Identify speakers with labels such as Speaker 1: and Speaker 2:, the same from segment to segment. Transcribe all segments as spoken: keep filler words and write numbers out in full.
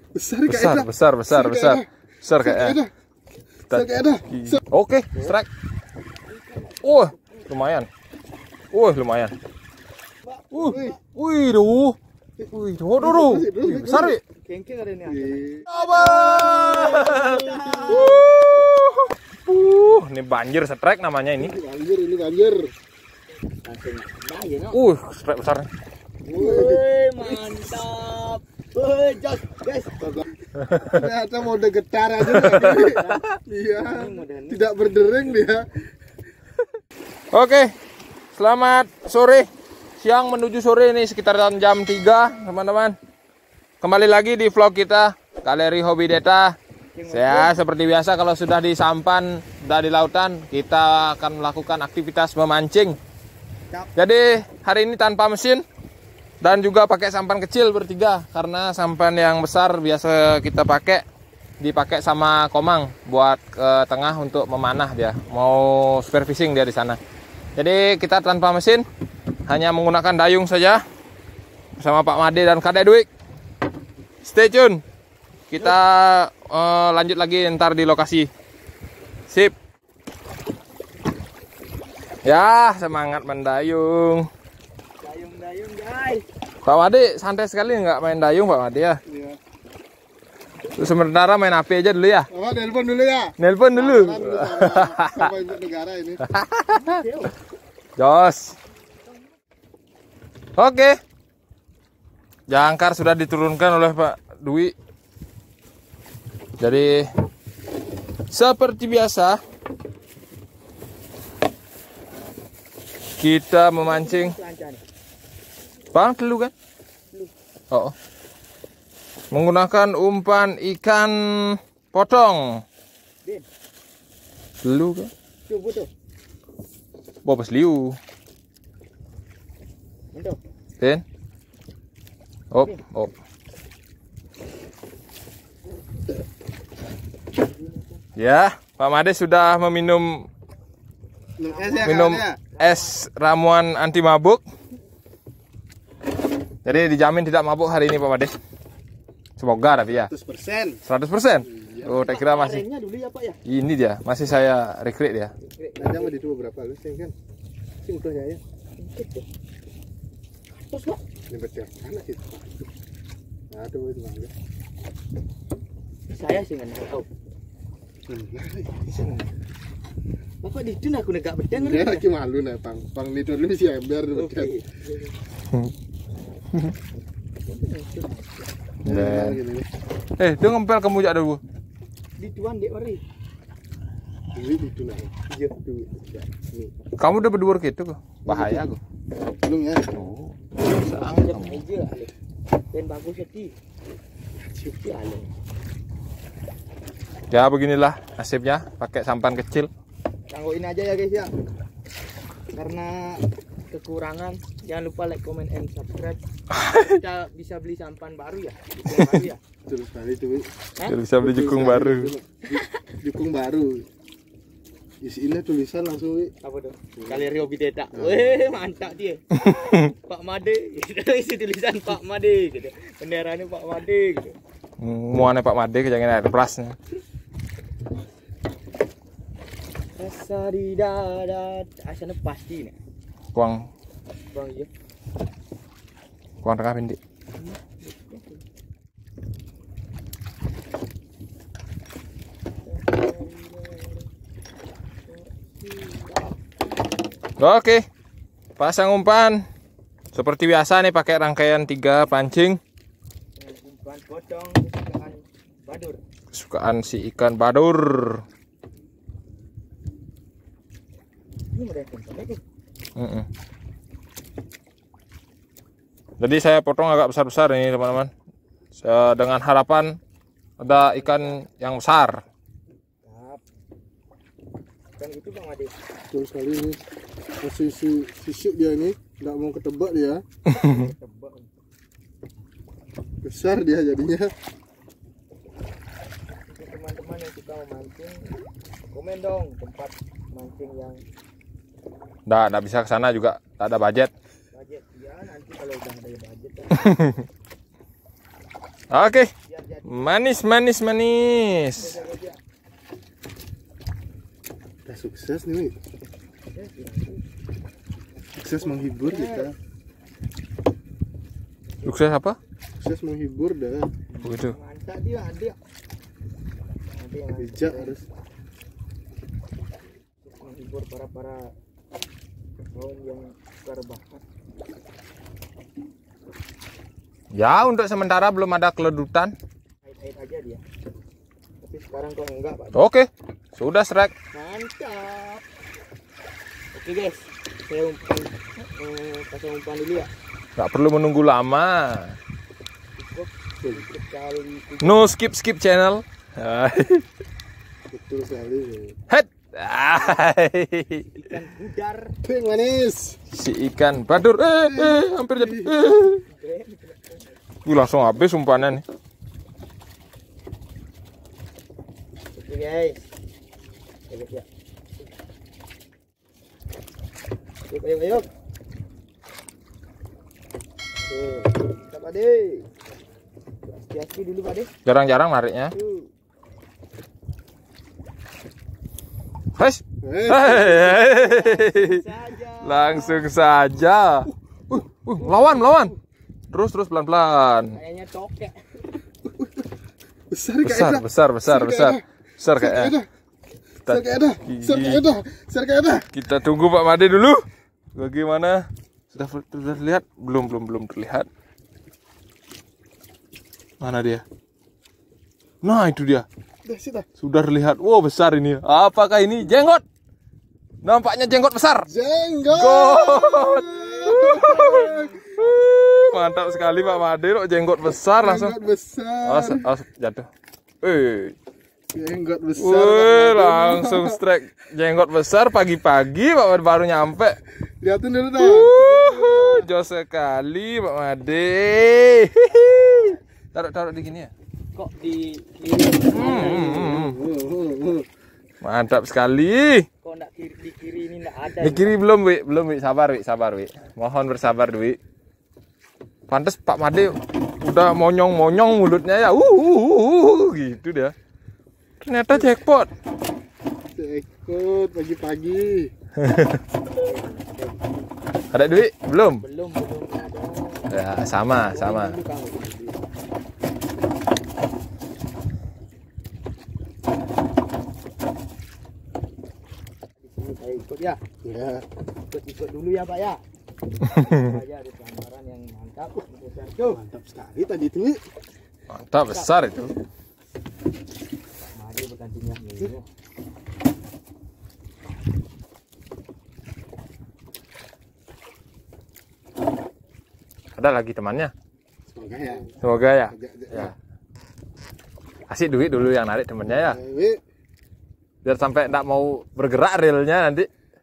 Speaker 1: Besar,
Speaker 2: besar, besar, besar, besar, besar kayaknya. Oke, strike. Wah, lumayan. Wah, lumayan. Uh, wih, duh, wih, duh, duh, duh, besar ya.
Speaker 3: Kengkeng ada ini.
Speaker 2: Uh, ini banjir strike namanya ini.
Speaker 1: Banjir, ini banjir.
Speaker 2: Uh, strike besar.
Speaker 3: Wih, mantap. Wih, jos, guys.
Speaker 1: Ternyata mode getar aja. Iya, tidak berdering dia.
Speaker 2: Oke, selamat sore. Siang menuju sore ini sekitaran jam tiga, teman-teman. Kembali lagi di vlog kita, Galeri Hobi Deta. Saya seperti biasa kalau sudah di sampan, sudah di lautan, kita akan melakukan aktivitas memancing. Jadi hari ini tanpa mesin dan juga pakai sampan kecil bertiga, karena sampan yang besar biasa kita pakai dipakai sama Komang buat ke tengah untuk memanah, dia mau spear fishing dia di sana. Jadi kita tanpa mesin, hanya menggunakan dayung saja bersama Pak Made dan Kak Dedwik. Stay tune, kita uh, lanjut lagi ntar di lokasi. Sip. Ya, semangat mendayung.
Speaker 3: Dayung-dayung, guys.
Speaker 2: Pak Made santai sekali nggak main dayung, Pak Made ya?
Speaker 1: Iya.
Speaker 2: Sementara main H P aja dulu ya.
Speaker 1: Oh, nelpon dulu ya.
Speaker 2: Nelpon dulu.
Speaker 1: Sama ibu negara ini.
Speaker 2: Jos. Oke. Jangkar sudah diturunkan oleh Pak Dwi. Jadi seperti biasa kita memancing. Bang, dulu kan? Oh. Menggunakan umpan ikan potong. Dulu kan?
Speaker 3: Coba tuh.
Speaker 2: Bobas liu.
Speaker 3: Mantap.
Speaker 2: Den. Op, op. Ya, Pak Made sudah meminum minum es ramuan anti mabuk. Jadi dijamin tidak mabuk hari ini Pak Made. Semoga tapi ya.
Speaker 1: seratus persen.
Speaker 2: seratus persen. Oh, tak kira masih.
Speaker 3: Dulu ya, Pak ya.
Speaker 2: Ini dia, masih saya rekrut dia.
Speaker 1: Ada mau dicoba berapa lu sih kan?
Speaker 3: Simpelnya ya. Terus, Pak.
Speaker 1: Ini betul. Anak itu. Aduh, itu bangga.
Speaker 3: Saya sih nggak tahu. Bapak di sini aku negak bedang.
Speaker 1: Dia lagi malu nih, Bang. Bang itu dulu sih ember betul.
Speaker 2: Dan, eh, dia ngempel kamu jak dulu.
Speaker 3: Di tuan dek mari.
Speaker 1: Duit itu nah.
Speaker 3: Iya, duit.
Speaker 2: Kamu udah berdua gitu kok. Bahaya aku.
Speaker 1: Belum ya.
Speaker 2: Oh.
Speaker 3: Sangat aja. Dan bagus sedih. Sedih ale.
Speaker 2: Ya beginilah nasibnya pakai sampan kecil.
Speaker 3: Tangguhin aja ya guys ya. Karena kekurangan, jangan lupa like, comment, and subscribe. Kita bisa beli sampan baru ya, jukung baru ya.
Speaker 1: Betul sekali itu.
Speaker 2: Biar bisa beli jukung baru.
Speaker 1: Jukung baru. Isinya tulisan langsung.
Speaker 3: Apa tuh? Galeri Hobi Deta. Weh, mantap dia. Pak Made, isi tulisan Pak Made gitu. Benderanya Pak Made gitu.
Speaker 2: Muannya Pak Made kejangan ada plusnya.
Speaker 3: Rasa di dada, asalnya pasti nih.
Speaker 2: Kuang,
Speaker 3: Bang ya.
Speaker 2: kuang tengah pindik. Oke, pasang umpan. Seperti biasa nih pakai rangkaian tiga pancing.
Speaker 3: Umpan potong kesukaan badur.
Speaker 2: Kesukaan si ikan badur.
Speaker 3: Ini mereka lagi.
Speaker 2: Mm -mm. Jadi saya potong agak besar-besar ini teman-teman. Saya dengan harapan ada ikan yang besar.
Speaker 3: Dan itu Bang Ade.
Speaker 1: Betul sekali ini. Posisi fisik dia ini nggak mau ketebak dia.
Speaker 3: Tebak.
Speaker 1: Besar dia jadinya.
Speaker 3: Teman-teman yang suka memancing, komen dong tempat mancing yang
Speaker 2: Nggak, nggak bisa ke sana juga, nggak ada budget.
Speaker 3: budget ya, nanti kalau udah ada budget kan.
Speaker 2: Oke, Manis, manis, manis.
Speaker 1: Udah sukses nih, Wi. Sukses menghibur kita.
Speaker 2: Sukses apa?
Speaker 1: Sukses menghibur dah.
Speaker 2: Begitu.
Speaker 3: Mantap dia, ada. Ada yang
Speaker 1: Bijak harus.
Speaker 3: menghibur para para kaum yang berbakat.
Speaker 2: Ya, untuk sementara belum ada keledutan.
Speaker 3: Ait-ait aja dia. Tapi sekarang kok enggak, Pak.
Speaker 2: Oke, sudah strike.
Speaker 3: Mantap. Oke guys, saya umpan, eh, pasang umpan dulu ya.
Speaker 2: Nggak perlu menunggu lama.
Speaker 3: Cukup, cukup kali.
Speaker 2: No skip skip channel.
Speaker 1: Betul sekali.
Speaker 2: Head.
Speaker 3: Ikan budar.
Speaker 1: Yang manis.
Speaker 2: Si ikan badur. Eh, eh, hampir jadi. Eh. Wih, langsung habis umpannya nih.
Speaker 3: Oke guys. Oke guys ya. Yuk, ayo, ayo. Tuh, kita Pade. Hati-hati dulu Pade.
Speaker 2: Jarang-jarang nariknya.
Speaker 3: Tuh.
Speaker 2: Guys.
Speaker 1: Eh,
Speaker 3: Saja.
Speaker 2: Langsung saja. Uh, uh, lawan, lawan. Terus, terus pelan-pelan.
Speaker 3: Kayaknya cokek.
Speaker 1: besar
Speaker 2: Besar,
Speaker 1: kayaknya.
Speaker 2: besar, besar, besar. Besar
Speaker 1: Besar
Speaker 2: kayaknya.
Speaker 1: Besar kayaknya. Besar kayaknya. Besar kayaknya.
Speaker 2: Kita tunggu Pak Made dulu. Bagaimana? Sudah sudah terlihat? Belum, belum, belum terlihat. Mana dia? Nah, itu dia.
Speaker 1: Udah sih dah.
Speaker 2: Sudah terlihat. Wow, besar ini. Apakah ini jenggot? Nampaknya jenggot besar.
Speaker 1: Jenggot.
Speaker 2: Got. Mantap sekali Pak Made, loh, jenggot besar langsung.
Speaker 1: Jenggot besar.
Speaker 2: Awas, awas jatuh. Eh,
Speaker 1: Jenggot besar.
Speaker 2: wih, langsung strike jenggot besar pagi-pagi Pak Made baru nyampe.
Speaker 1: Lihatin dulu dah.
Speaker 2: Uh, jos sekali Pak Made. Taruh taruh di gini ya.
Speaker 3: Kok di kiri?
Speaker 2: Hmm,
Speaker 1: Oh, oh, oh.
Speaker 2: mantap sekali.
Speaker 3: Kok enggak kiri di kiri ini enggak ada.
Speaker 2: Di kiri belum, Wi. Belum, Wi. Sabar, Wi. Sabar, Wi. Mohon bersabar, Wi. Pantes Pak Made udah monyong-monyong mulutnya ya. Uh, uh, uh, uh, gitu dia. Ternyata jackpot.
Speaker 1: Jackpot pagi-pagi.
Speaker 2: Ada duit? Belum?
Speaker 3: Belum, belum ada.
Speaker 2: Ya, sama, sama.
Speaker 3: Dulu, Kang. Di sini saya ikut ya.
Speaker 1: Ya.
Speaker 3: Ikut-ikut dulu ya, Pak ya. Aja ada pelanggaran yang mantap. Besar tuh.
Speaker 1: Mantap sekali tadi itu. Wi.
Speaker 2: Mantap, besar itu.
Speaker 3: Mari bergantinya nih.
Speaker 2: Ada lagi temannya.
Speaker 1: Semoga ya.
Speaker 2: Semoga ya.
Speaker 1: Ajak, ajak.
Speaker 2: Ya. Kasih duit dulu yang narik temennya ya.
Speaker 1: Eh, Wi.
Speaker 2: Biar sampai enggak mau bergerak reelnya nanti.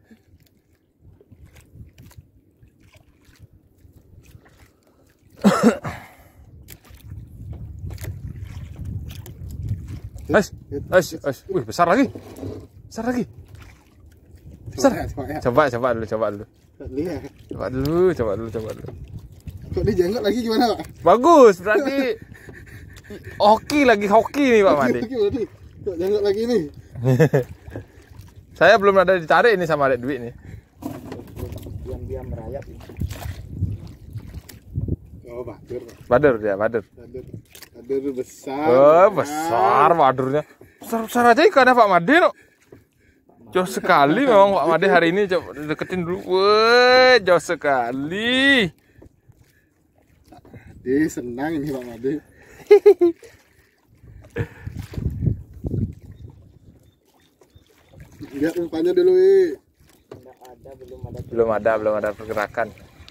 Speaker 2: Guys, guys, guys. Wih, besar lagi. Besar lagi. Besar.
Speaker 1: Semoga ya.
Speaker 2: Coba, coba dulu, coba dulu.
Speaker 1: Lihat.
Speaker 2: Coba dulu, coba dulu, coba dulu.
Speaker 1: Kok dia jenggot lagi gimana, Pak?
Speaker 2: Bagus, berarti hoki lagi hoki nih Pak Made.
Speaker 1: Oke, berarti. Kok jenggot lagi nih?
Speaker 2: Saya belum ada ditarik ini sama Dek Dwi nih.
Speaker 3: Diam-diam merayap.
Speaker 1: Oh, badur.
Speaker 2: Badur dia, badur.
Speaker 1: Badur. Badur besar.
Speaker 2: Oh, besar badurnya. Besar-besar aja ikannya Pak Made no. Jauh sekali memang Pak Made hari ini, coba deketin dulu. Wah, jauh sekali.
Speaker 1: Dia senang ini Pak Made. Lihat umpannya dulu, Wi.
Speaker 3: Enggak ada, belum ada.
Speaker 2: Belum ada, belum ada pergerakan.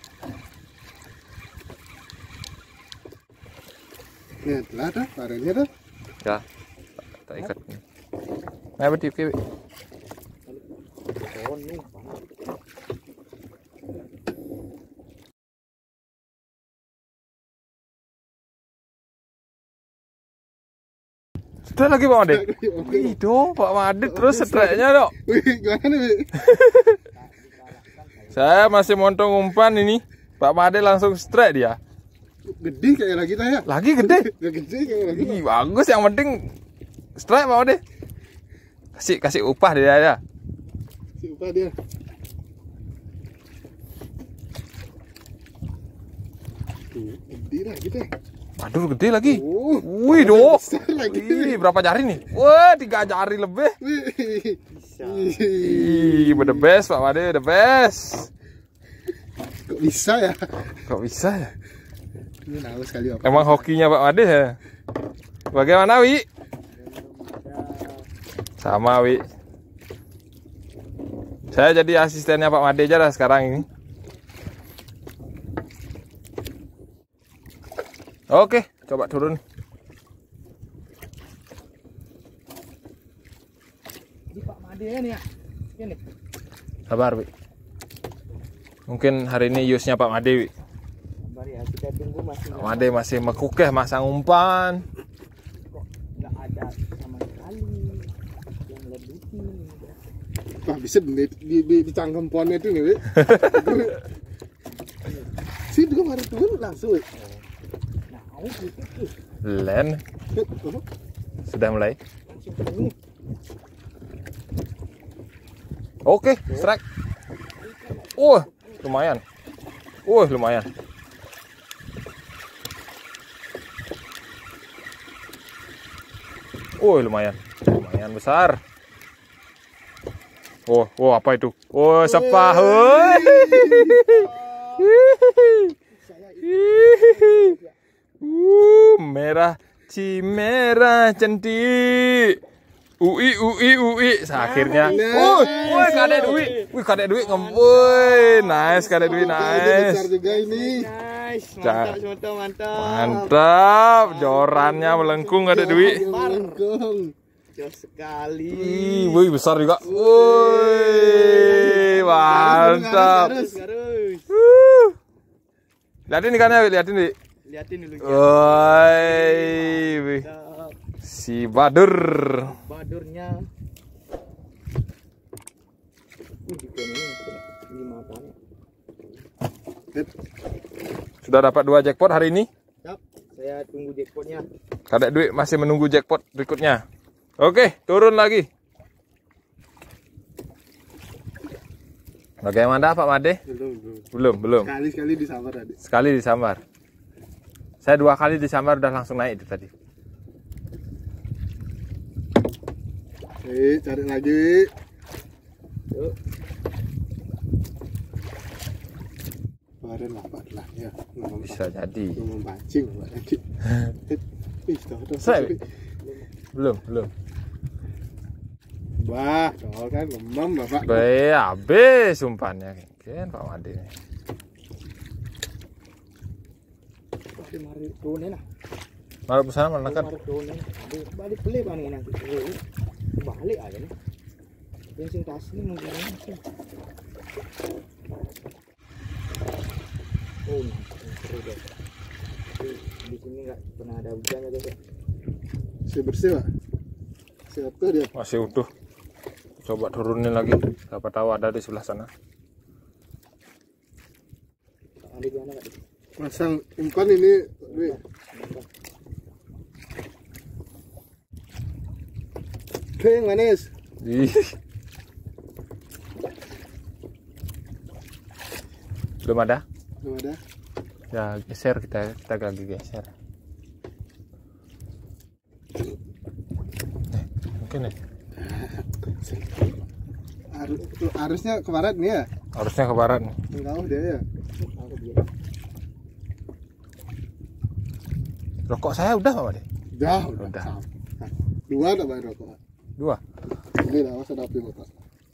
Speaker 1: Nih, telah dah, parennya dah.
Speaker 2: Ya, tak ikat. Nah, betul Kiwi.
Speaker 3: Pohon nih, panas.
Speaker 2: Sudah lagi Pak Made. Wih dong, Pak Made terus strike-nya dong.
Speaker 1: Wih, gimana nih, Wi?
Speaker 2: Saya masih montong umpan ini. Pak Made langsung strike dia.
Speaker 1: Gede kayak lagi tah ya.
Speaker 2: Lagi gede.
Speaker 1: Udah gede kayak lagi.
Speaker 2: Ih, bagus, yang penting strike mau deh. Kasih kasih upah dia ya.
Speaker 1: Si upah dia. Tuh, gede lah gitu.
Speaker 2: Aduh, gede lagi.
Speaker 1: Oh,
Speaker 2: Wih, dok.
Speaker 1: besar lagi.
Speaker 2: Wih, berapa jari nih? Wah, tiga jari lebih.
Speaker 1: Wih.
Speaker 3: Bisa.
Speaker 2: Ih, the best Pak Made, the best.
Speaker 1: Kok bisa ya?
Speaker 2: Kok bisa ya?
Speaker 1: Ini tahu sekali apa.
Speaker 2: Emang hokinya Pak Made ya? Bagaimana, Wi? Sama, Wi. Saya jadi asistennya Pak Made aja lah sekarang ini. Oke, coba turun.
Speaker 3: Di Pak Made ini ya. Ini.
Speaker 2: Sabar, Wi. Mungkin hari ini use-nya Pak Made, Wi.
Speaker 3: Sabar ya, kita tunggu masih.
Speaker 2: Pak Made masih mekukeh masang umpan.
Speaker 3: Kok nggak ada sama sekali yang lebutin.
Speaker 1: Wah, bisa di di, di, di cangkem pohonnya itu nih, Wi. Si juga baru turun langsung, Wi.
Speaker 3: Nah, aku gitu.
Speaker 2: Len sudah mulai.
Speaker 3: Langsung ini.
Speaker 2: Oke, strike. Uh, lumayan. Uh, lumayan. Uh, lumayan. Lumayan besar. Oh, oh apa itu? Oh, sepah. Uh, merah Cimera cantik. Ui ui ui akhirnya.
Speaker 1: Nah.
Speaker 2: Woi, kadek duit. Wih, kadek duit ngemboi. Nice, kadek duit
Speaker 1: Besar
Speaker 2: nice.
Speaker 1: juga ini.
Speaker 3: Nice,
Speaker 2: Ca-
Speaker 3: mantap, mantap, mantap.
Speaker 2: Mantap, jorannya melengkung kadek duit.
Speaker 1: Melengkung.
Speaker 3: Jos sekali.
Speaker 2: Ih, wih besar juga. Woi, mantap.
Speaker 3: Garus, garus.
Speaker 2: Uh. Lihatin ikannya, Wi, lihatin, Wi.
Speaker 3: Liatin dulu.
Speaker 2: Woi, wih.
Speaker 3: Mantap.
Speaker 2: Si Badur.
Speaker 3: Badurnya. Wih, di ini lima kali.
Speaker 2: Sudah dapat dua jackpot hari ini.
Speaker 3: Siap, saya tunggu jackpotnya.
Speaker 2: Kadek duit masih menunggu jackpot berikutnya. Oke, turun lagi. Bagaimana Pak Made?
Speaker 1: Belum, belum.
Speaker 2: Belum, belum.
Speaker 1: Sekali-sekali disambar tadi.
Speaker 2: Sekali disambar. Saya dua kali disambar udah langsung naik itu tadi.
Speaker 1: Eh, cari lagi.
Speaker 3: Yuk.
Speaker 1: Kemarin lah, Pak lah ya. Ngomong
Speaker 2: Bisa jadi.
Speaker 1: ngomong pancing Pak lagi. Ih, tahu tahu.
Speaker 2: Saya. Belum, belum.
Speaker 1: Wah, tahu kan ngomong Bapak.
Speaker 2: Be, habis umpannya. Kan Pak Made.
Speaker 3: Pasti mari turunin lah.
Speaker 2: Malah pesanan mana kan?
Speaker 3: Mari turunin. Aduh, balik beli paling nanti. Oh, balik aja nih. Bensin tas ini mungkin ini. Oh, seru deh. Di sini nggak pernah ada hujan ya guys.
Speaker 1: Masih bersih, Pak. Siapa dia?
Speaker 2: Masih utuh. Coba turunin lagi. Siapa tahu ada di sebelah sana.
Speaker 3: Ada di mana nggak?
Speaker 1: Masang umpan ini, Wi. Oke, yang manis.
Speaker 2: Ih. Belum ada?
Speaker 1: Belum ada.
Speaker 2: Ya geser kita kita lagi geser. Eh, mungkin ya.
Speaker 1: Arus, arusnya ke barat nih ya?
Speaker 2: Harusnya ke barat nih.
Speaker 1: Enggak dia ya.
Speaker 3: Ada dia.
Speaker 2: Rokok saya udah Pak Made?
Speaker 1: Udah, udah.
Speaker 2: Udah.
Speaker 1: Nah, dua tak bayar rokok.
Speaker 2: Dua.
Speaker 1: Ini lah, masa dapet Bapak.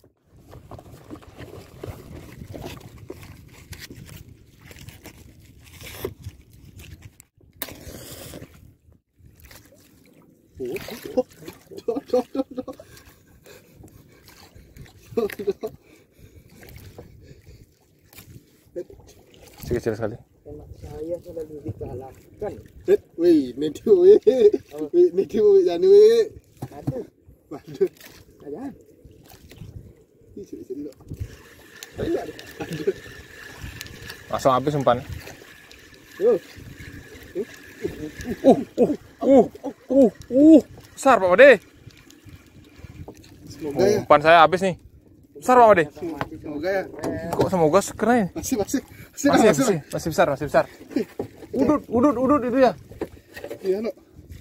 Speaker 1: Oh, oh, oh, oh, oh, oh. Oh, oh.
Speaker 2: Kecil sekali.
Speaker 3: Emak saya selalu dikalahkan.
Speaker 1: Eh, wih, ini dia, wih. Wih, ini dia, wih, jangan, wih.
Speaker 3: Aduh,
Speaker 1: Waduh.
Speaker 3: jangan.
Speaker 1: Ih, sini-sini kok.
Speaker 2: Langsung habis umpan.
Speaker 3: Yuk.
Speaker 2: Uh, uh, uh, uh, uh, besar Pak Made.
Speaker 1: Semoga ya.
Speaker 2: Umpan saya habis nih. Besar Pak Made.
Speaker 1: Semoga ya.
Speaker 2: Kok semoga keren.
Speaker 1: Masih masih
Speaker 2: Masih, masih, masih besar, masih besar. Udut, udut, udut itu ya.
Speaker 1: Iya, no.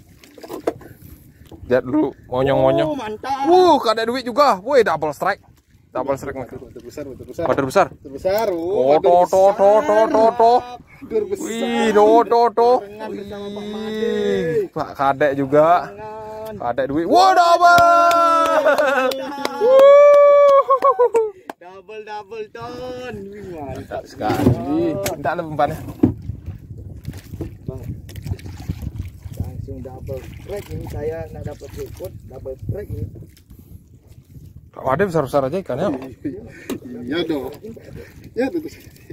Speaker 2: Lihat dulu, monyong-monyong.
Speaker 3: Oh, mantap.
Speaker 2: Wuh, ada duit juga. Woi, double strike. Double strike mereka.
Speaker 1: Wader besar, wader besar.
Speaker 2: Wader besar.
Speaker 1: Wader besar.
Speaker 2: Oh, to, to, to, to, to, to.
Speaker 1: Wader besar.
Speaker 2: Wih, to, to, to.
Speaker 3: Barengan bersama Pak Made.
Speaker 2: Wih, Pak Kadek juga.
Speaker 3: Barengan.
Speaker 2: Kadek duit. Wah, double.
Speaker 3: Double double ton. Wih, mantap
Speaker 2: Sekali. Minta lah umpannya.
Speaker 3: Bang. Langsung double strike ini, saya nak dapat jackpot double strike ini.
Speaker 2: Pak Made besar-besar aja ikannya.
Speaker 1: Iya dong. Ya tentu.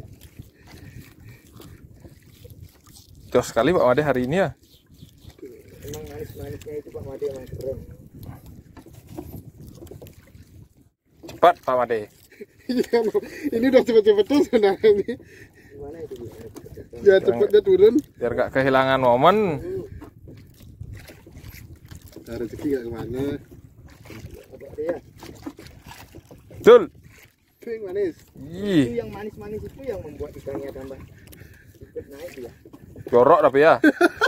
Speaker 2: Jauh sekali Pak Made hari ini ya.
Speaker 3: Emang manis-manisnya itu Pak Made emang keren.
Speaker 2: Cepat Pak Made.
Speaker 1: Iya, no. Ini udah cepet-cepet tuh sebenarnya ini.
Speaker 3: Gimana itu? Bu?
Speaker 1: Ya cepet dia turun.
Speaker 2: Biar gak kehilangan momen.
Speaker 1: Nah, rezeki gak kemana.
Speaker 3: Apa dia?
Speaker 2: Betul.
Speaker 1: Itu yang manis.
Speaker 2: Ih,
Speaker 3: Itu yang manis-manis itu yang membuat ikannya tambah ikut naik ya.
Speaker 2: jorok tapi ya.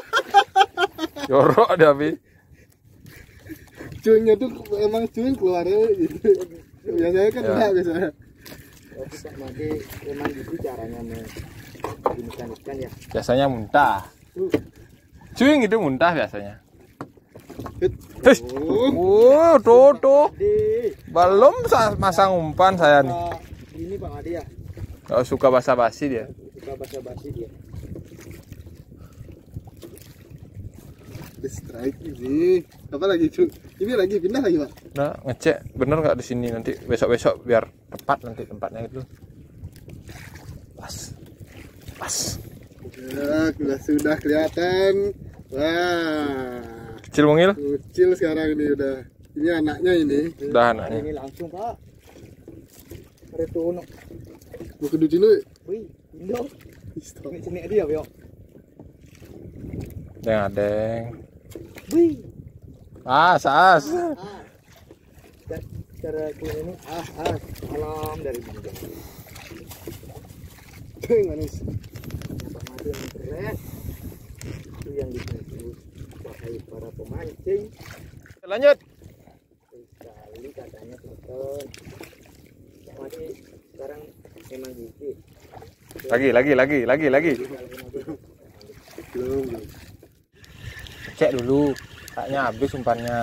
Speaker 2: Jorok tapi.
Speaker 1: Cuingnya tuh emang cuing keluarnya gitu. Biasanya kan
Speaker 2: Ya.
Speaker 1: enggak biasanya.
Speaker 3: Tapi Pak Made memang gitu caranya mengginikan ikan ya.
Speaker 2: Biasanya muntah. Cuing itu muntah biasanya.
Speaker 1: Hit.
Speaker 2: Hei.
Speaker 1: Oh,
Speaker 2: Oh, tuh, tuh.
Speaker 3: Made.
Speaker 2: Belum sa- masang umpan saya nih.
Speaker 3: Suka ini Pak Made ya.
Speaker 2: Gak suka basa-basi dia.
Speaker 3: Suka basa-basi dia.
Speaker 1: di strike ini. Apa lagi cu? Ini lagi pindah lagi Pak.
Speaker 2: Nah, ngecek bener nggak di sini nanti besok-besok biar tepat nanti tempatnya itu. Pas. Pas.
Speaker 1: Ya, sudah sudah kelihatan. Wah.
Speaker 2: Kecil mungil?
Speaker 1: Kecil sekarang ini udah. Ini anaknya ini.
Speaker 2: Udah
Speaker 3: Hari
Speaker 2: anaknya.
Speaker 3: ini langsung Pak. Retono.
Speaker 1: Mau kedua dulu.
Speaker 3: Wih, Indo.
Speaker 1: Stop.
Speaker 3: Ini sini dia, Bro.
Speaker 2: Deng-deng.
Speaker 3: Wih.
Speaker 2: As, as.
Speaker 3: Ah. Dan cara ini ah ah salam dari Bunda.
Speaker 1: Yang manis.
Speaker 3: Pak Made yang keren. Itu yang ditunggu pakai para pemancing.
Speaker 2: Lanjut.
Speaker 3: Sekali katanya teman. Pak Made sekarang memang gigi.
Speaker 2: Lagi, lagi, lagi, lagi, lagi.
Speaker 1: Belum. belum.
Speaker 2: Cek dulu. Kayaknya habis umpannya.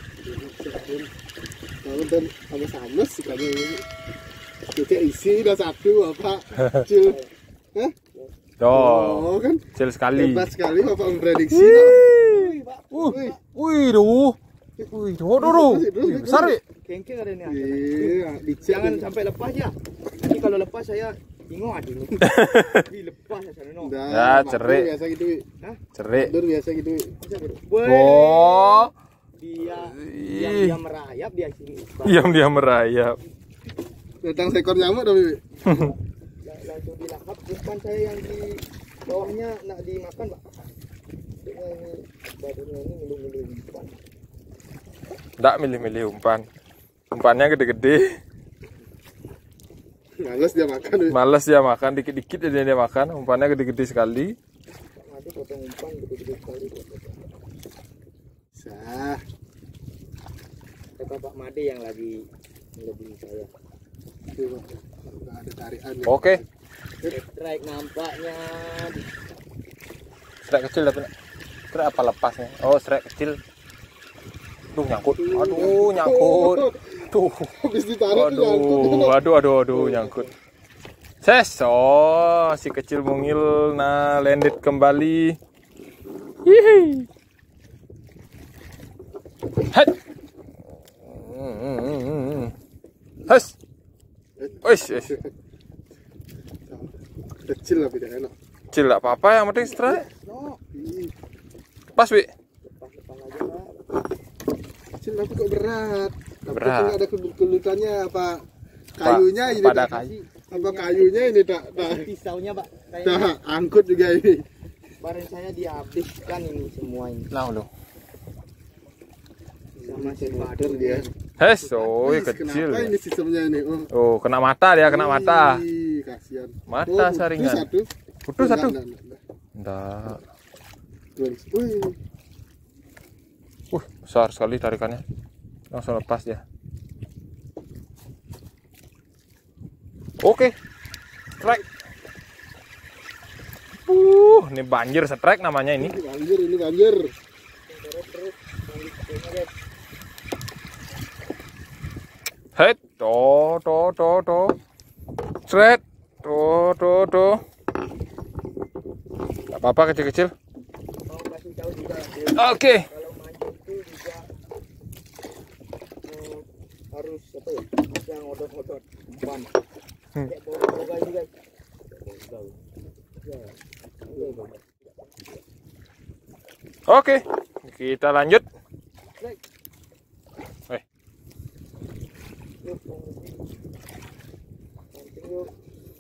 Speaker 1: Kalau dan sama-sama sekali ini. Kita isi udah satu apa? Kecil. Hah?
Speaker 2: Tuh,
Speaker 1: Oh kan?
Speaker 2: kecil sekali.
Speaker 1: Hebat sekali Bapak memprediksi.
Speaker 2: Wih,
Speaker 3: Pak.
Speaker 2: uh, wih, duh. Wih, duh, duh, duh. Wih, besar, Wi.
Speaker 3: Kengkeng ada ini.
Speaker 1: Iya, dicek.
Speaker 3: Jangan sampai lepas ya. Nanti kalau lepas saya bingung aja ini. Wih, lepas ya sana no.
Speaker 1: Udah,
Speaker 2: Ya,
Speaker 1: matur
Speaker 2: cerik.
Speaker 1: biasa gitu, Wi.
Speaker 3: Hah?
Speaker 2: Cerik.
Speaker 1: Matur biasa gitu, Wi.
Speaker 3: Bisa gitu. Woi.
Speaker 2: Oh,
Speaker 3: Dia
Speaker 2: Ih.
Speaker 3: yang dia merayap dia sini.
Speaker 2: diam dia merayap.
Speaker 1: Datang seekor nyamuk dah, Wi.
Speaker 3: Lang- Langsung dilahap umpan saya yang di bawahnya nak dimakan, Pak. Ini badannya ini milu-milu umpan.
Speaker 2: Nggak milih-milih umpan. Umpannya gede-gede.
Speaker 1: Males dia makan, Wi.
Speaker 2: Males dia makan, dikit-dikit aja dia makan. Umpannya gede-gede sekali.
Speaker 3: Nanti potong umpan gede-gede sekali.
Speaker 1: Sah.
Speaker 3: Kata Pak Made yang lagi melebihi saya.
Speaker 1: Tuh, Pak. Udah ada tarian. ya.
Speaker 2: Oke.
Speaker 3: Strike nampaknya.
Speaker 2: Strike kecil tapi strike apa lepasnya? Oh, strike kecil. Duh, nyangkut. Aduh, nyangkut. Tuh.
Speaker 1: Habis ditarik tuh nyangkut.
Speaker 2: Aduh, aduh, aduh, aduh, nyangkut. Ses, oh, si kecil mungil, nah, landed kembali. Hihi. Hat. Has. Wis, wis.
Speaker 1: Kecil tapi tidak enak.
Speaker 2: Kecil enggak apa-apa, yang penting strike.
Speaker 3: No,
Speaker 1: Ih,
Speaker 2: Pas, Wi.
Speaker 3: lepas-lepas aja, Pak.
Speaker 1: Kecil tapi kok berat. Tapi
Speaker 2: Berat.
Speaker 1: ada kelutannya apa? Kayunya ini
Speaker 2: pada
Speaker 1: tak-
Speaker 2: kayu.
Speaker 1: apa kayunya ini tak tak
Speaker 3: Pisaunya, Pak.
Speaker 1: tak
Speaker 3: Kayaknya
Speaker 1: angkut juga ini.
Speaker 3: kemarin saya dihabiskan ini semua ini
Speaker 2: Nah lo.
Speaker 3: sama
Speaker 1: Motor dia.
Speaker 2: Hes, oh
Speaker 1: Wih,
Speaker 2: kecil.
Speaker 1: Kenapa
Speaker 2: Ya.
Speaker 1: ini sistemnya ini? Oh,
Speaker 2: Oh, kena mata dia, kena mata.
Speaker 1: Ih, kasihan.
Speaker 2: Mata
Speaker 1: Oh, putus
Speaker 2: saringan.
Speaker 1: Satu.
Speaker 2: Putus satu.
Speaker 1: Enggak, enggak, enggak.
Speaker 2: Enggak.
Speaker 1: Wih,
Speaker 2: Uh, besar sekali tarikannya. Langsung lepas dia. Oke. Strike. Uh, ini banjir strike namanya ini.
Speaker 1: ini banjir, ini banjir.
Speaker 2: Hei, to to to to. Straight. To to to. Gak apa-apa kecil-kecil.
Speaker 3: mau kasih tahu juga
Speaker 2: Oke.
Speaker 3: kalau mancing itu juga eh, harus apa ya yang odot-odot umpan
Speaker 2: Hmm.
Speaker 3: kayak boga juga boga ya iya Bang.
Speaker 2: Oke. Kita lanjut.
Speaker 3: Baik.
Speaker 2: Eh,
Speaker 3: Yuk, mancing yuk.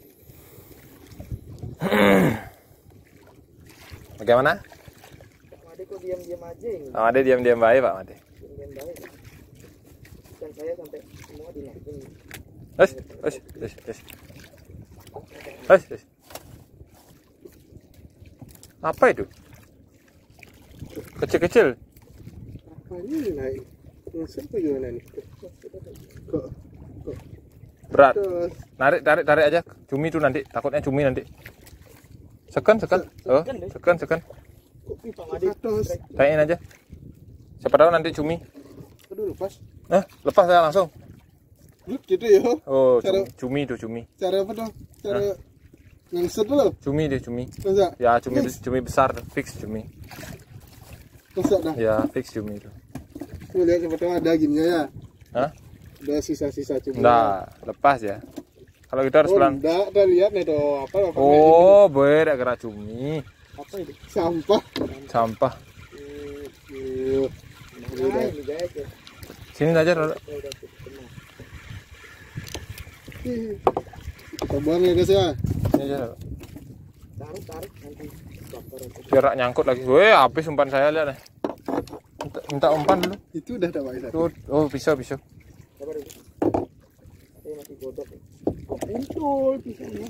Speaker 2: bagaimana?
Speaker 3: Pak Made kok diam-diam aja ini
Speaker 2: Pak Made diam-diam baik, Pak Made.
Speaker 3: diam-diam baik dan saya sampai semua dinaikin
Speaker 2: Hei, hei, hei, hei. Hei, hei. Apa itu? Kecil-kecil.
Speaker 1: Apa ini naik? Masuk ke gimana nih? Kok, kok,
Speaker 2: Berat.
Speaker 1: terus.
Speaker 2: Narik, tarik, tarik aja. Cumi tuh nanti. Takutnya cumi nanti. Seken, seken. Oh, seken, seken.
Speaker 3: kok Pak Made
Speaker 1: Terus.
Speaker 2: Taikin aja. Siapa tahu nanti cumi.
Speaker 1: Aduh, lepas.
Speaker 2: Nah, lepas saya langsung.
Speaker 1: Lut gitu ya.
Speaker 2: Oh,
Speaker 1: Cara-
Speaker 2: cumi, cumi tuh cumi.
Speaker 1: Cara apa dong? Cara ngangset dulu.
Speaker 2: Cumi deh, cumi.
Speaker 1: Masa?
Speaker 2: Ya, cumi cumi besar, fix cumi.
Speaker 1: Masa dah.
Speaker 2: Ya, fix cumi itu.
Speaker 1: Coba lihat siapa tahu ada gimnya ya.
Speaker 2: Hah?
Speaker 1: Ada sisa-sisa cumi.
Speaker 2: Enggak, lepas ya. Kalau kita harus
Speaker 1: Oh,
Speaker 2: pelan.
Speaker 1: enggak, udah lihat nih tuh apa apa
Speaker 2: Oh, beda kena cumi.
Speaker 3: apa itu
Speaker 1: sampah.
Speaker 2: Sampah.
Speaker 1: Iya.
Speaker 3: nah ini guys ya
Speaker 2: Sini aja, Roro.
Speaker 3: saya udah cukup tenang
Speaker 1: Ih, kita buang ya guys ya.
Speaker 2: Sini aja, Roro.
Speaker 3: tarik tarik nanti bakar itu
Speaker 2: Biar nggak nyangkut lagi. Weh, habis umpan saya, lihat nih. Minta, minta umpan dulu.
Speaker 1: Itu udah ada Pak.
Speaker 2: Tuh, oh, pisau, pisau.
Speaker 3: sabar dulu saya masih godok nih kok muncul pisangnya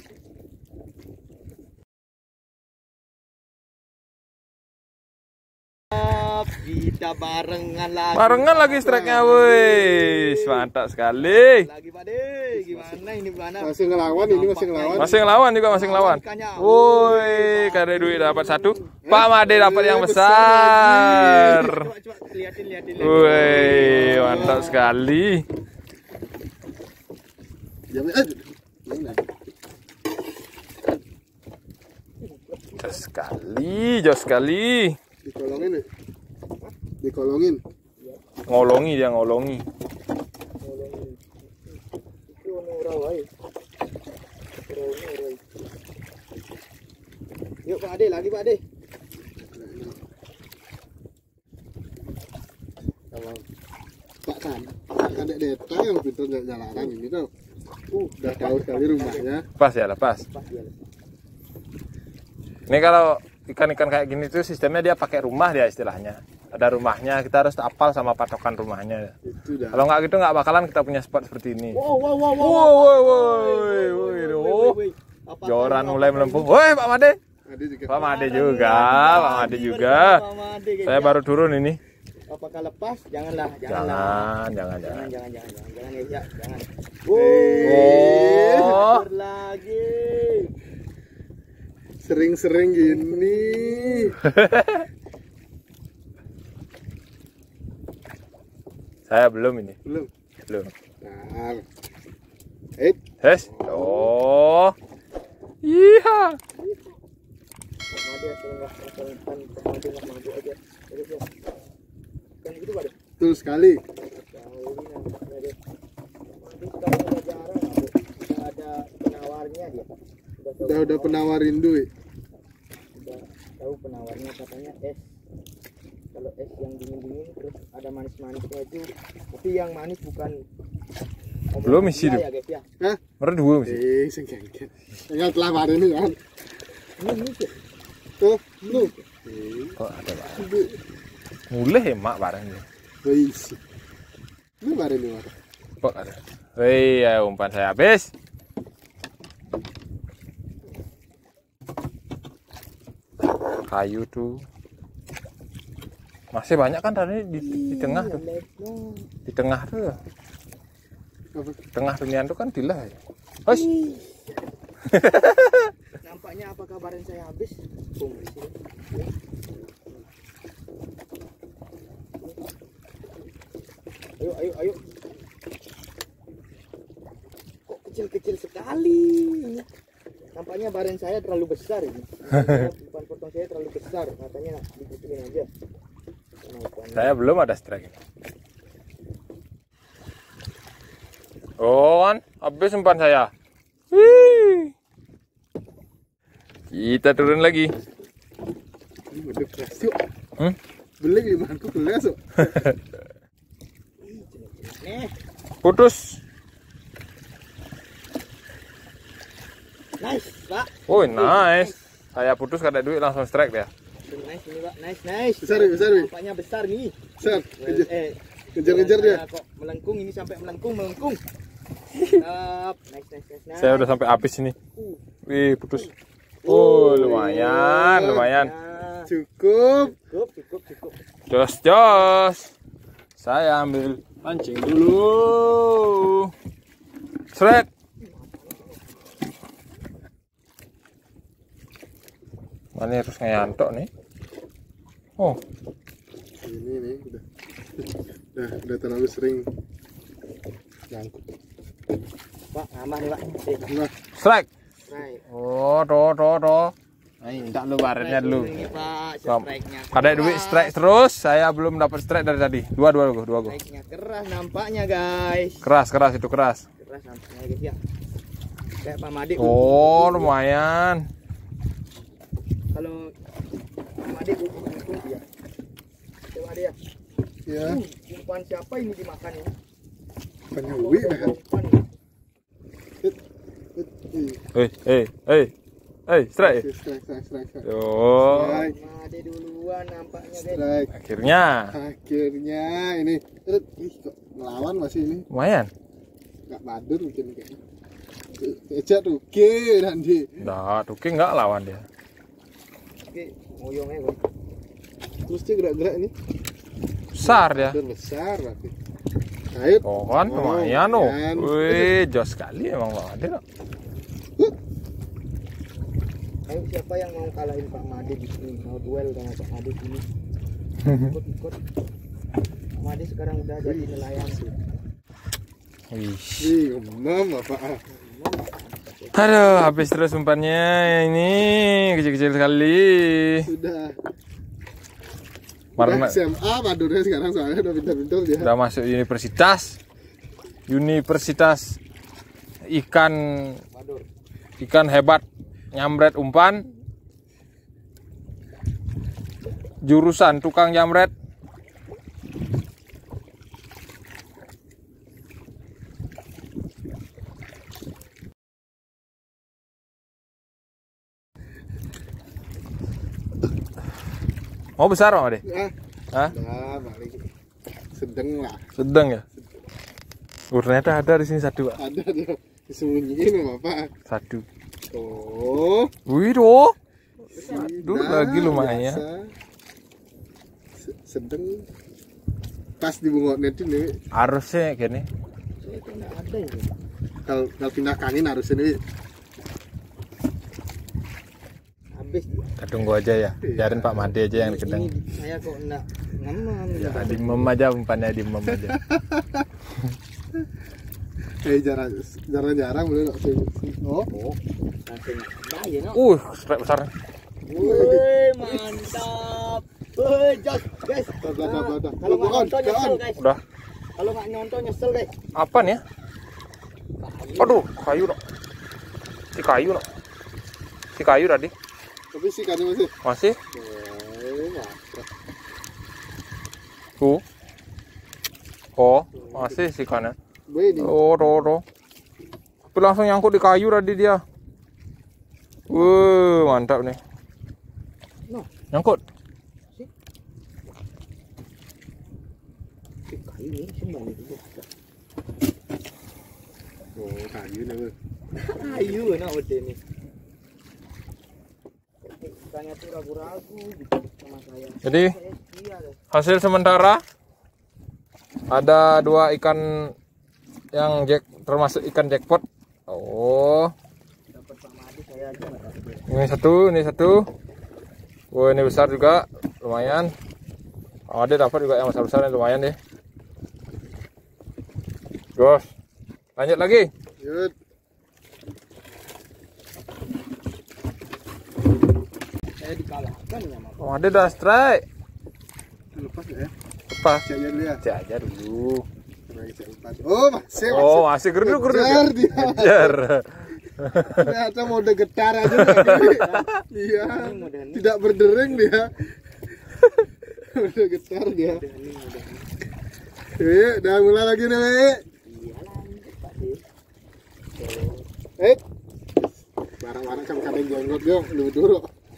Speaker 3: kita barengan lagi
Speaker 2: Barengan lagi strike-nya, wih. Mantap sekali.
Speaker 3: lagi Pak De gimana ini mana
Speaker 1: Masih ngelawan ini masih ngelawan.
Speaker 2: Masih ngelawan juga, masih ngelawan. Woi, karena duit dapat satu. Pak Made dapat yang besar.
Speaker 3: coba coba liatin liatin liatin
Speaker 2: Woi, mantap sekali.
Speaker 1: Jangan eh. Jangan.
Speaker 2: Jos sekali, jos sekali.
Speaker 1: Dikolongin nih. Dikolongin.
Speaker 2: Ngolongi dia, ngolongi.
Speaker 3: itu nurau aja nurau nurau yuk Pak Ade lagi Pak Ade
Speaker 1: Kalau Pak kan, kadek Deta yang pintar jalanan ini tuh. Uh, udah tahu sekali rumahnya.
Speaker 2: Lepas ya, lepas.
Speaker 3: pas dia
Speaker 2: Ini kalau ikan-ikan kayak gini tuh sistemnya dia pakai rumah dia istilahnya. Ada rumahnya, kita harus hafal sama patokan rumahnya.
Speaker 1: Itu dah.
Speaker 2: Kalau nggak gitu nggak bakalan kita punya spot seperti ini.
Speaker 3: wow wow wow
Speaker 2: Wow, wow, wow, wow. Joran mulai melempung. Woi, Pak Made.
Speaker 1: Ada juga.
Speaker 2: Pak Made juga, Pak Made juga. Saya baru turun ini.
Speaker 3: apakah lepas janganlah janganlah
Speaker 2: Jangan, jangan, jangan.
Speaker 3: jangan jangan jangan jangan jangan ya jangan
Speaker 2: Oh.
Speaker 3: lagi
Speaker 1: Sering-sering gini.
Speaker 2: Saya belum ini,
Speaker 1: Belum.
Speaker 2: belum.
Speaker 1: Nah. Eh,
Speaker 2: Hes. Oh. Iya.
Speaker 3: Made asal nggak asal kan Made nggak maju aja terus ya kan gitu Pak De
Speaker 1: betul sekali.
Speaker 3: jauh ini Made Made sekarang udah jarang Made udah ada penawarnya dia udah tahu
Speaker 1: Udah udah penawarin duit.
Speaker 3: udah tahu penawarnya katanya es kalau es yang dingin-dingin terus ada manis-manisnya itu tapi yang manis bukan
Speaker 2: Belum isi
Speaker 3: dia
Speaker 2: tuh.
Speaker 3: ya guys ya
Speaker 2: Mereka dua masih.
Speaker 1: Eh, sengkengket. Enggak telah hari ini kan.
Speaker 3: ini ini sih
Speaker 1: Tuh, lu.
Speaker 2: Kok ada bareng? Mulai emak bareng dia.
Speaker 1: Wis. Lu bareng nih, Mas.
Speaker 2: Kok ada? Wih, ya umpan saya habis. Kayu tuh. Masih banyak kan tadi di, di tengah tuh. Di tengah tuh.
Speaker 1: Apa?
Speaker 2: Tengah dunia tuh kan dilah. Hos.
Speaker 3: Nampaknya apa kabaran saya habis? Bung. Ayo, ayo, ayo. Kok kecil-kecil sekali? Nampaknya baren saya terlalu besar ini. Umpan potong saya terlalu besar. Katanya digituin aja.
Speaker 2: Saya belum ada strike. Oh, kan habis umpan saya. Wih. Kita turun lagi.
Speaker 1: Ini udah keras yuk.
Speaker 2: Hmm?
Speaker 1: Beli gimana aku kelas yuk.
Speaker 3: Nih,
Speaker 2: Putus.
Speaker 3: nice, Pak.
Speaker 2: Oh, nice. Saya putus kada duit langsung strike dia.
Speaker 3: Nice ini, Pak. Nice, nice.
Speaker 1: Besar, besar, Wi.
Speaker 3: Nampaknya besar nih.
Speaker 1: Besar.
Speaker 3: Well,
Speaker 1: Kejar,
Speaker 3: eh,
Speaker 1: kejar-kejar dia.
Speaker 3: saya kok melengkung ini sampai melengkung, melengkung. Stop. Nice, nice, nice, nice.
Speaker 2: Saya udah sampai habis ini.
Speaker 3: Uh.
Speaker 2: Wih, putus. Oh, lumayan, lumayan.
Speaker 3: Nah,
Speaker 1: Cukup.
Speaker 3: cukup, cukup, cukup.
Speaker 2: Jos, jos. Saya ambil pancing dulu. Sret. Mana harus ngantok nih? Oh,
Speaker 1: Ini nih udah. Udah, udah terlalu sering nyangkut.
Speaker 3: Pak, aman nih, Pak. Eh,
Speaker 1: Nah,
Speaker 2: strike.
Speaker 3: strike.
Speaker 2: Oh, do, do, do. Ayo, minta lu baretnya dulu.
Speaker 3: Ini, Pak,
Speaker 2: Kom.
Speaker 3: strike-nya.
Speaker 2: Kada duit strike terus. Saya belum dapat strike dari tadi. Dua, dua, dua, dua, dua.
Speaker 3: Strike-nya keras nampaknya, guys.
Speaker 2: Keras, keras itu keras.
Speaker 3: Keras nampaknya, guys ya. Kayak Pak Made.
Speaker 2: Oh, lumayan.
Speaker 3: Kalau Pak Made melengkung ya. Coba dia.
Speaker 1: ya,
Speaker 3: Uh, umpan siapa ini dimakan ya?
Speaker 1: penyuwi dah.
Speaker 3: Umpan.
Speaker 1: Hit, hit, ih.
Speaker 2: Hei, hei, hei. Hei, strike.
Speaker 1: Strike, strike, strike, strike.
Speaker 2: Oh,
Speaker 1: Strike,
Speaker 3: Made duluan nampaknya, guys.
Speaker 1: strike.
Speaker 2: akhirnya
Speaker 1: Akhirnya ini, Hit, ih kok ngelawan masih ini.
Speaker 2: lumayan.
Speaker 1: Gak badur mungkin kayaknya. Ejak tuh, oke nanti.
Speaker 2: Nah, Tuki nggak lawan dia.
Speaker 3: Oke, ngoyongnya, guys.
Speaker 1: Terus dia gerak-gerak ini.
Speaker 2: Besar dia.
Speaker 1: Badur besar berarti. Ayo.
Speaker 2: Oh kan lumayan oh. Wih, jos sekali emang Pak Made.
Speaker 3: Ayo siapa yang mau kalahin Pak Made di sini? Mau duel sama Pak Made sini? Ikut ikut. Pak Made sekarang udah jadi nelayan.
Speaker 2: Wih.
Speaker 1: Ih, ngomong apa?
Speaker 2: Aduh, habis terus umpannya ini kecil-kecil sekali.
Speaker 1: Sudah.
Speaker 2: Warna
Speaker 1: Udah S M A badurnya sekarang soalnya udah pintar-pintar dia.
Speaker 2: udah masuk universitas. Universitas ikan
Speaker 3: Badur.
Speaker 2: ikan hebat nyamret umpan. Jurusan tukang nyamret. Oh besar Pak Made?
Speaker 1: Ah,
Speaker 2: Hah?
Speaker 1: nah, balik. Sedang lah.
Speaker 2: Sedang ya? Oh, ternyata ada di sini satu, Pak.
Speaker 1: Ada dia disembunyiin sama Bapak.
Speaker 2: Satu.
Speaker 1: Oh,
Speaker 2: Wih, doh. Aduh,
Speaker 1: nah,
Speaker 2: lagi lumayan.
Speaker 1: biasa. Se- Sedang pas di bunga net ini.
Speaker 2: Harusnya gini.
Speaker 3: Saya kok nggak ada ya.
Speaker 1: Kalau kalau pindah kangin harus ini.
Speaker 3: Habis dia.
Speaker 2: Tunggu aja ya. Biarin Pak Made aja yang dikedang.
Speaker 3: Ini saya kok enggak ngemam.
Speaker 2: Ya, dimem aja umpannya, dimem aja.
Speaker 1: Eh jarang jarang-jarang boleh nggak sih? Oh,
Speaker 3: Oh, langsung bahaya no.
Speaker 2: Uh, strike besar.
Speaker 3: Wih, mantap. Wih, jos, guys.
Speaker 1: dah dah dah dah.
Speaker 3: Kalau nggak
Speaker 1: Bukan,
Speaker 3: nonton nyesel,
Speaker 1: jangan.
Speaker 3: guys.
Speaker 2: Udah.
Speaker 3: Kalau nggak nonton nyesel, guys.
Speaker 2: Apa nih ya? Aduh, kayu dong. Si kayu dong. Si kayu tadi.
Speaker 1: Tapi sih kan masih.
Speaker 2: Masih?
Speaker 1: Eh, mantap.
Speaker 2: Tuh. Oh, masih si kanan.
Speaker 1: Boy ini.
Speaker 2: Oh, do, do. Tapi langsung nyangkut di kayu tadi dia. Wuh, mantap nih.
Speaker 3: No.
Speaker 2: Nyangkut.
Speaker 3: Kayu ini semua itu.
Speaker 1: Oh, kayu nih.
Speaker 3: Kayu enak udah nih. Ikannya tuh ragu-ragu gitu sama saya.
Speaker 2: Jadi
Speaker 3: Iya deh.
Speaker 2: hasil sementara ada dua ikan yang jack termasuk ikan jackpot. Oh,
Speaker 3: Dapat sama adik saya aja nggak dapat.
Speaker 2: ini satu, ini satu. Oh, ini besar juga, lumayan. Oh, ada dapat juga yang besar-besar, lumayan deh. Gus, lanjut lagi.
Speaker 1: Yud.
Speaker 3: Saya dikalahkan ya mas.
Speaker 2: Oh, ada dah strike.
Speaker 1: Lepas ya.
Speaker 2: Lepas.
Speaker 1: Cek aja dulu ya.
Speaker 2: Cek aja dulu.
Speaker 1: Oh, masih.
Speaker 2: Oh, masih geruduk geruduk.
Speaker 1: Ngejar dia.
Speaker 2: Ngejar.
Speaker 1: Ternyata mode getar aja. Iya. Tidak berdering dia. Mode getar dia. Eh, udah mulai lagi nih.
Speaker 3: Iya lanjut Pak sih.
Speaker 1: Eh. Barang-barang sama kadang jenggot dong, lu dulu.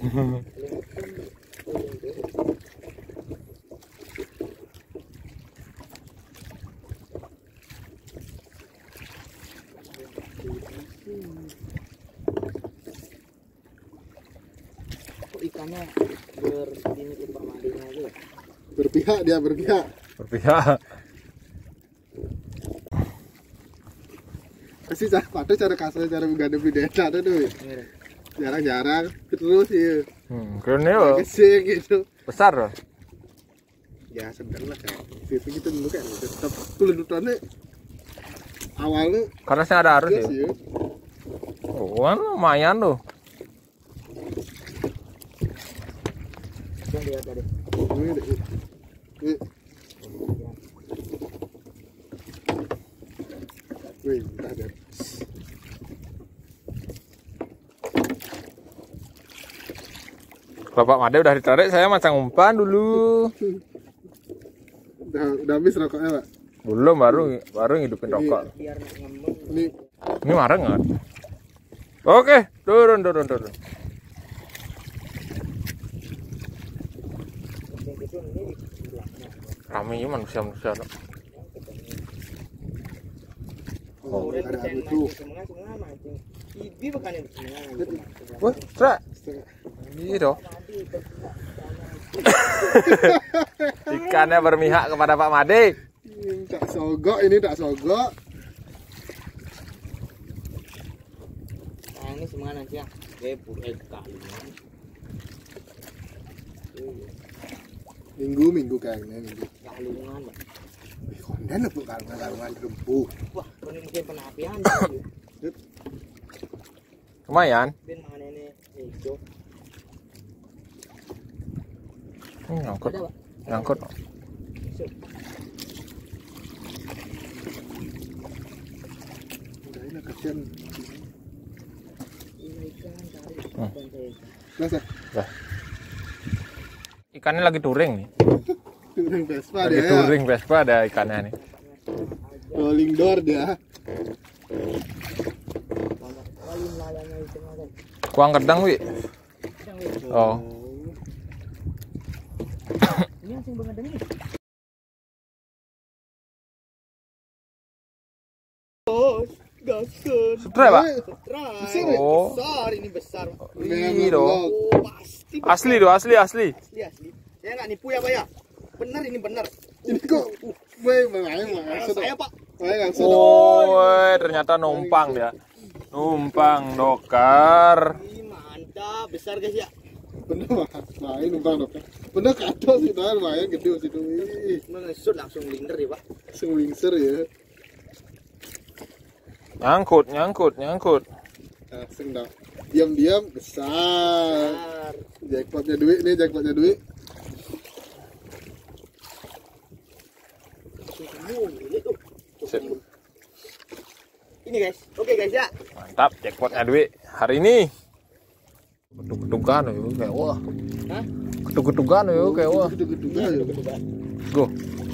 Speaker 3: Ikannya bersini ke permadanya aja.
Speaker 1: Berpihak dia berpihak.
Speaker 2: Berpihak.
Speaker 1: Pasti cara patut cara kasar cara menghadapi data tuh. Jarang-jarang terus ya.
Speaker 2: Hmm, keren ya.
Speaker 1: Kesing gitu.
Speaker 2: Besar loh.
Speaker 1: Ya sedang lah kan. Situ gitu dulu kan. Tetap pelendutannya awalnya
Speaker 2: Karena saya ada arus
Speaker 1: gas
Speaker 2: ya.
Speaker 1: ya.
Speaker 2: Oh, kan lumayan loh.
Speaker 3: Yang lihat tadi.
Speaker 1: Ini deh. Ini. Wih, entah deh.
Speaker 2: Kalau Pak Made udah ditarik, saya macang umpan dulu.
Speaker 1: Udah, udah habis rokoknya, Pak.
Speaker 2: Belum, baru baru ngidupin rokok.
Speaker 3: Biar ngembang.
Speaker 1: Ini
Speaker 2: Ini marah nggak? Oke, turun, turun, turun.
Speaker 3: Yang itu ini di belakangnya.
Speaker 2: Ramai manusia-manusia.
Speaker 1: oh,
Speaker 3: Kemudian
Speaker 1: ada
Speaker 3: persen
Speaker 1: itu.
Speaker 3: mancing semua semua mancing. Ibi bukan yang semua mancing.
Speaker 2: Wah, Tra.
Speaker 1: Setengah.
Speaker 2: Ini dong. Ikannya bermihak kepada Pak Made.
Speaker 1: Ini tak sogok, ini tak sogok.
Speaker 3: Nah ini semua nanti ya. Kepu eh kali.
Speaker 1: Minggu minggu kayaknya minggu.
Speaker 3: Kalungan.
Speaker 1: Wih, konten apa kalungan kalungan rempuk.
Speaker 3: Wah, ini mungkin penapian.
Speaker 2: Lumayan.
Speaker 3: Ben mana ini hijau.
Speaker 2: Hmm, nyangkut,
Speaker 3: Ada, Pak?
Speaker 2: nyangkut.
Speaker 1: Udah ini kasihan.
Speaker 3: Ini ikan cari.
Speaker 2: Hmm.
Speaker 3: Ikan saya.
Speaker 1: Mas,
Speaker 2: Dah. Ikannya lagi touring nih.
Speaker 1: touring Vespa
Speaker 2: Lagi
Speaker 1: dia. Ya.
Speaker 2: touring Vespa ada ikannya nih.
Speaker 1: Rolling door dia.
Speaker 3: Banyak kali melayangnya itu ada.
Speaker 2: Kuang kedang, Wi.
Speaker 3: Yang itu.
Speaker 2: Oh.
Speaker 3: Ini langsung bengadang nih. Oh, gasur.
Speaker 2: Sutra, Pak?
Speaker 3: Try.
Speaker 2: Oh.
Speaker 3: Besar ini besar.
Speaker 2: Ini dong.
Speaker 3: Oh, pasti.
Speaker 2: Asli doh, asli, asli.
Speaker 3: Asli asli. Saya nggak nipu ya, Pak ya. Benar ini benar.
Speaker 1: Ini kok weh main
Speaker 3: Karena
Speaker 1: langsung.
Speaker 3: saya, Pak.
Speaker 1: Main langsung.
Speaker 2: Oh, ternyata numpang dia. Numpang dokar.
Speaker 3: Ih, mantap, besar guys ya.
Speaker 1: Bener Mas, main numpang dok. Bener kado sih dah lumayan gede situ. Ih,
Speaker 3: Mengesut langsung linder ya, Pak.
Speaker 1: langsung lingser ya.
Speaker 2: Nyangkut, nyangkut, nyangkut.
Speaker 1: Langsung dah. Diam-diam besar.
Speaker 3: Besar.
Speaker 1: Jackpotnya duit nih, jackpotnya duit.
Speaker 3: Langsung sembuh, ini tuh.
Speaker 2: Sip.
Speaker 3: Ini guys, oke guys ya.
Speaker 2: Mantap, jackpotnya duit hari ini. Ketuk-ketukan yo kayak wah.
Speaker 3: Hah?
Speaker 2: Ketuk-ketukan yo kayak wah.
Speaker 1: Gitu-gitu
Speaker 3: Iya,
Speaker 1: aja.
Speaker 3: betul Pak.
Speaker 2: Go.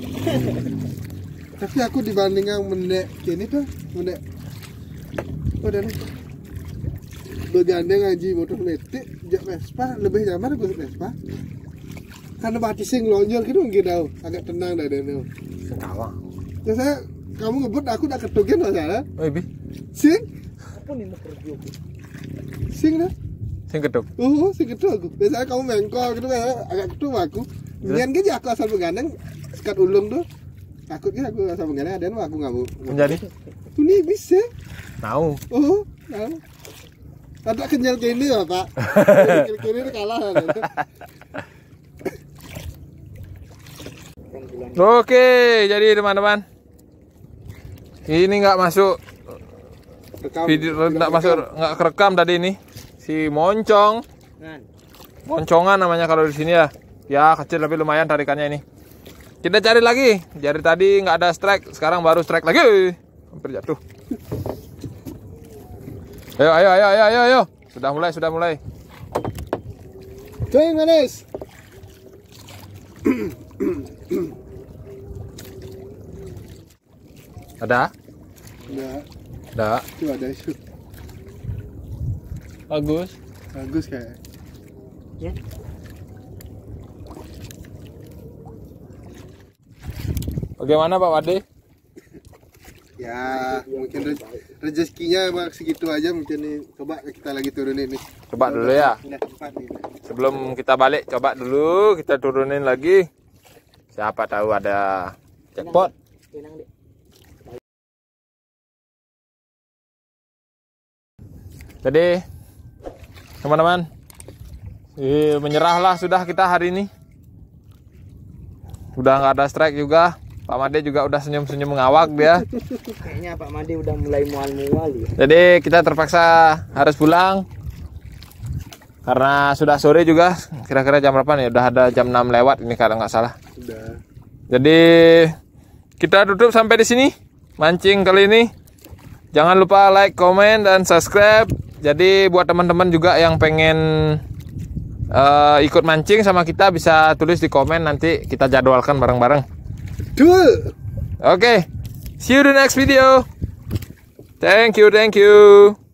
Speaker 1: Tapi aku dibanding yang menek ini tuh menek. Oh, dan Begandeng ngaji motor metik, jak Vespa lebih nyaman aku Vespa. Karena mati sing lonjol gitu mungkin tau, agak tenang dah dan.
Speaker 2: Kawang.
Speaker 1: Ya saya kamu ngebut aku udah ketukin masalah.
Speaker 2: Oh, Ibi.
Speaker 1: Sing,
Speaker 3: Apa nih mau kerja?
Speaker 1: sing dah.
Speaker 2: Sing ketuk.
Speaker 1: Oh, sing ketuk aku. Biasanya kamu mengkol gitu kayak agak ketuk aku. Nian kan aku asal begandeng sekat ulung tuh. Takutnya aku asal begandeng ada aku nggak mau.
Speaker 2: Menjadi.
Speaker 1: Ini bisa.
Speaker 2: Mau.
Speaker 1: Oh, tahu. Ada kenyal kini ya Pak. Kini ini kalah.
Speaker 2: Oke, jadi teman-teman, ini nggak masuk
Speaker 1: Rekam,
Speaker 2: video, nggak masuk, nggak kerekam tadi ini si moncong,
Speaker 3: Kan.
Speaker 2: moncongan namanya kalau di sini ya, ya kecil tapi lumayan tarikannya ini. Kita cari lagi, dari tadi nggak ada strike, sekarang baru strike lagi, hampir jatuh. Ayo, ayo, ayo, ayo, ayo, ayo, sudah mulai, sudah mulai.
Speaker 1: Cuy manis.
Speaker 2: Ada?
Speaker 1: Enggak,
Speaker 2: Ada.
Speaker 1: itu ada shoot.
Speaker 2: Bagus.
Speaker 1: Bagus kayak.
Speaker 3: Ya.
Speaker 2: Bagaimana Pak Wade?
Speaker 1: Ya, mungkin re rezekinya emang segitu aja mungkin nih. Coba kita lagi turunin nih.
Speaker 2: Coba dulu ya.
Speaker 1: Udah tempat nih.
Speaker 2: Sebelum kita balik, coba dulu kita turunin lagi. Siapa tahu ada jackpot.
Speaker 3: Tenang deh.
Speaker 2: Jadi teman-teman, eh, menyerahlah sudah kita hari ini. Udah nggak ada strike juga. Pak Made juga udah senyum-senyum ngawak dia.
Speaker 3: Kayaknya Pak Made udah mulai mual-mual ya.
Speaker 2: Jadi kita terpaksa harus pulang karena sudah sore juga. Kira-kira jam berapa nih? Udah ada jam enam lewat ini kalau nggak salah.
Speaker 1: Udah.
Speaker 2: Jadi kita tutup sampai di sini mancing kali ini. Jangan lupa like, komen, dan subscribe. Jadi buat teman-teman juga yang pengen uh, ikut mancing sama kita bisa tulis di komen, nanti kita jadwalkan bareng-bareng.
Speaker 1: Betul.
Speaker 2: Oke, okay. See you the next video. Thank you, thank you.